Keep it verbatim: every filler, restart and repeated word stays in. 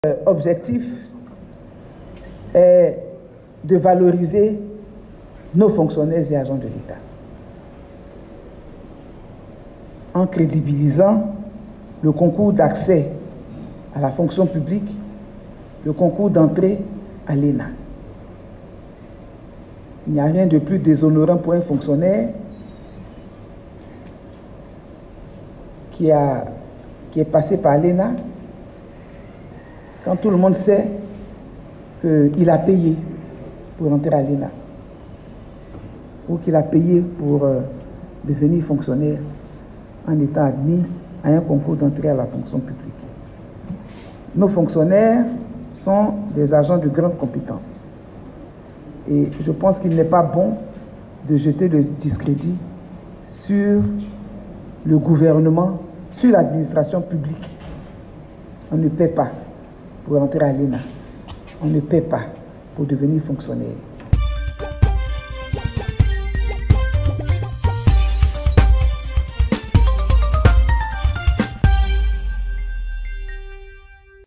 Objectif est de valoriser nos fonctionnaires et agents de l'État en crédibilisant le concours d'accès à la fonction publique, le concours d'entrée à l'E N A. Il n'y a rien de plus déshonorant pour un fonctionnaire qui, a, qui est passé par l'E N A quand tout le monde sait qu'il a payé pour entrer à l'E N A ou qu'il a payé pour euh, devenir fonctionnaire en étant admis à un concours d'entrée à la fonction publique. Nos fonctionnaires sont des agents de grande compétence. Et je pense qu'il n'est pas bon de jeter le discrédit sur le gouvernement, sur l'administration publique. On ne paie pas pour entrer à l'E N A. On ne paie pas pour devenir fonctionnaire.